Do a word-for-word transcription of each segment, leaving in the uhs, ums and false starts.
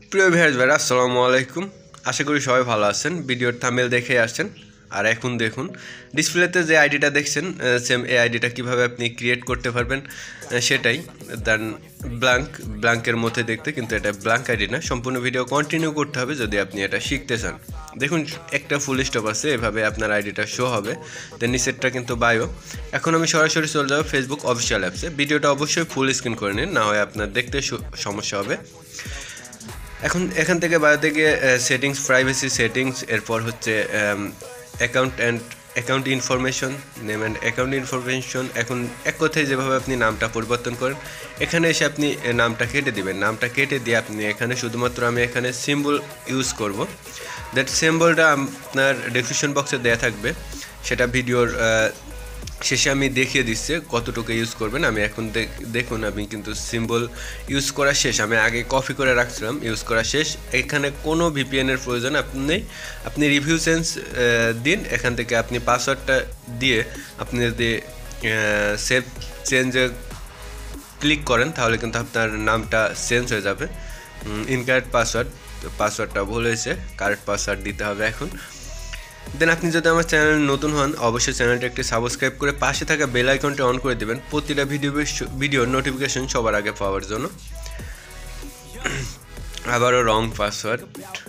প্রিয় ভিউয়ার্স ভাইরা আসসালামু আলাইকুম। আশা করি সবাই ভালো আছেন। ভিডিওর থাম্বনেল দেখে আসছেন। আর এখন দেখুন ডিসপ্লেতে যে আইডিটা দেখছেন সেম এই আইডিটা কিভাবে আপনি ক্রিয়েট করতে পারবেন সেটাই। দেন ব্ল্যাঙ্ক ব্ল্যাঙ্কের মধ্যে দেখতে, কিন্তু এটা ব্ল্যাঙ্ক আইডি না। সম্পূর্ণ ভিডিও কন্টিনিউ করতে হবে যদি আপনি এটা শিখতে চান। দেখুন একটা ফুল স্টপ আছে, এভাবে আপনার আইডিটা শো হবে। দেন নিচেরটা কিন্তু বায়ো। এখন আমি সরাসরি চলে যাব ফেসবুক অফিসিয়াল অ্যাপসে। ভিডিওটা অবশ্যই ফুল স্ক্রিন করে নিন, না হয় আপনার দেখতে সমস্যা হবে। এখন এখান থেকে বায়োতে গিয়ে সেটিংস, প্রাইভেসি সেটিংস, এরপর হচ্ছে account and account information, name and account information. এখন এক কথায় যেভাবে আপনি নামটা পরিবর্তন করেন, এখানে এসে আপনি নামটা কেটে দিবেন। নামটা কেটে দিয়ে আপনি এখানে শুধুমাত্র আমি এখানে সিম্বল ইউজ করব। দ্যাট সিম্বলটা আপনার ডেসক্রিপশন বক্সে দেওয়া থাকবে, সেটা ভিডিওর শেষে আমি দেখিয়ে দিচ্ছি কতটুকু ইউজ করবেন। আমি এখন দেখুন আমি কিন্তু সিম্বল ইউজ করা শেষ। আমি আগে কপি করে রাখছিলাম, ইউজ করা শেষ। এখানে কোনো ভিপিএনের প্রয়োজন আপনি নেই। আপনি রিভিউ চেঞ্জ দিন। এখান থেকে আপনি পাসওয়ার্ডটা দিয়ে আপনি যদি সেভ চেঞ্জে ক্লিক করেন তাহলে কিন্তু আপনার নামটা চেঞ্জ হয়ে যাবে। ইনকারেক্ট পাসওয়ার্ড, পাসওয়ার্ডটা ভুল হয়েছে, কারেক্ট পাসওয়ার্ড দিতে হবে এখন। দেন আপনি যদি আমার চ্যানেল নতুন হন অবশ্যই চ্যানেলটা একটি সাবস্ক্রাইব করে পাশে থাকা বেল আইকনটি অন করে দেবেন প্রতিটা ভিডিও ভিডিওর নোটিফিকেশন সবার আগে পাওয়ার জন্য। আবারও রং পাসওয়ার্ড।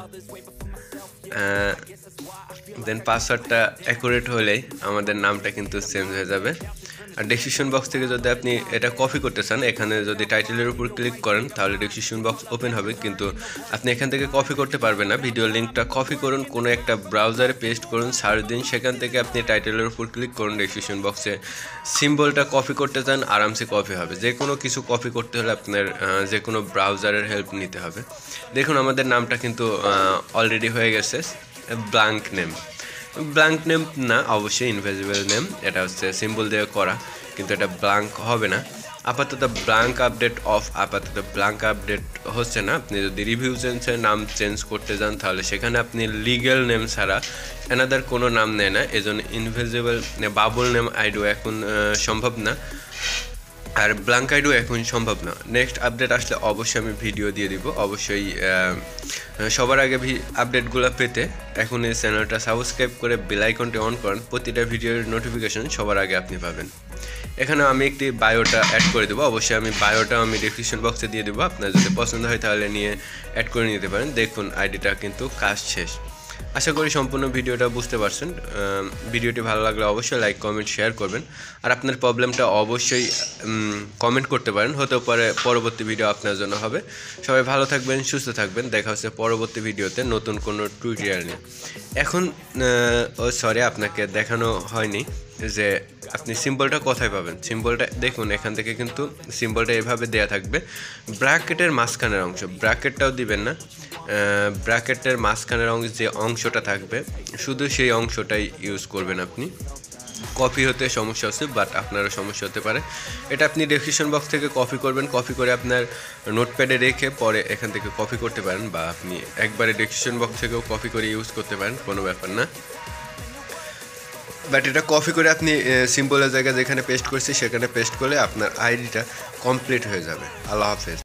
দেন পাসওয়ার্ডটা অ্যাকুরেট হলেই আমাদের নামটা কিন্তু চেঞ্জ হয়ে যাবে। আর ডেসক্রিপশন বক্স থেকে যদি আপনি এটা কপি করতে চান, এখানে যদি টাইটেলের উপর ক্লিক করেন তাহলে ডেসক্রিপশন বক্স ওপেন হবে, কিন্তু আপনি এখান থেকে কপি করতে পারবেন না। ভিডিও লিঙ্কটা কপি করুন, কোনো একটা ব্রাউজারে পেস্ট করুন, সার্চ দিন, সেখান থেকে আপনি টাইটেলের উপর ক্লিক করুন। ডেসক্রিপশন বক্সে সিম্বলটা কপি করতে চান, আরামসে কপি হবে। যে কোনো কিছু কপি করতে হলে আপনার যে কোনো ব্রাউজারের হেল্প নিতে হবে। দেখুন আমাদের নামটা কিন্তু অলরেডি হয়ে গেছে, ব্ল্যাঙ্ক নেম। ব্ল্যাঙ্ক নেম না, অবশ্যই ইনভিজিবল নেম। এটা হচ্ছে সিম্বল দিয়ে করা, কিন্তু এটা ব্ল্যাঙ্ক হবে না। আপাতত ব্ল্যাঙ্ক আপডেট অফ, আপাতত ব্ল্যাঙ্ক আপডেট হচ্ছে না। আপনি যদি রিভিউ চেঞ্জের নাম চেঞ্জ করতে যান তাহলে সেখানে আপনি লিগ্যাল নেম ছাড়া অ্যানাদার কোনো নাম নেয় না। এজন্য ইনভিজিবল বাবল নেম আইডিও এখন সম্ভব না, আর ব্ল্যাঙ্ক আইডিও এখন সম্ভব না। নেক্সট আপডেট আসলে অবশ্যই আমি ভিডিও দিয়ে দিব। অবশ্যই সবার আগে আপডেটগুলো পেতে এখন এই চ্যানেলটা সাবস্ক্রাইব করে বেল আইকনটি অন করেন, প্রতিটা ভিডিওর নোটিফিকেশন সবার আগে আপনি পাবেন। এখানে আমি একটি বায়োটা অ্যাড করে দেবো। অবশ্যই আমি বায়োটা আমি ডেসক্রিপশন বক্সে দিয়ে দেবো, আপনার যদি পছন্দ হয় তাহলে নিয়ে অ্যাড করে নিতে পারেন। দেখুন আইডিটা কিন্তু কাজ শেষ। আশা করি সম্পূর্ণ ভিডিওটা বুঝতে পারছেন। ভিডিওটি ভালো লাগলে অবশ্যই লাইক, কমেন্ট, শেয়ার করবেন। আর আপনার প্রবলেমটা অবশ্যই কমেন্ট করতে পারেন, হতে পারে পরবর্তী ভিডিও আপনার জন্য হবে। সবাই ভালো থাকবেন, সুস্থ থাকবেন। দেখা হচ্ছে পরবর্তী ভিডিওতে নতুন কোনো টিউটোরিয়াল নিয়ে। এখন ও সরি, আপনাকে দেখানো হয়নি যে আপনি সিম্বলটা কোথায় পাবেন। সিম্বলটা দেখুন এখান থেকে কিন্তু সিম্বলটা এভাবে দেয়া থাকবে, ব্র্যাকেটের মাঝখানের অংশ। ব্র্যাকেটটাও দিবেন না, ব্র্যাকেটের মাঝখানের অংশ যে অংশটা থাকবে শুধু সেই অংশটাই ইউজ করবেন আপনি। কপি হতে সমস্যা হচ্ছে, বাট আপনারও সমস্যা হতে পারে। এটা আপনি ডেসক্রিপশন বক্স থেকে কপি করবেন, কপি করে আপনার নোটপ্যাডে রেখে পরে এখান থেকে কপি করতে পারেন, বা আপনি একবারে ডেসক্রিপশন বক্স থেকেও কপি করে ইউজ করতে পারেন, কোনো ব্যাপার না। বাট এটা কপি করে আপনি সিম্বলের জায়গায় যেখানে পেস্ট করছি সেখানে পেস্ট করলে আপনার আইডিটা কমপ্লিট হয়ে যাবে। আল্লাহ হাফেজ।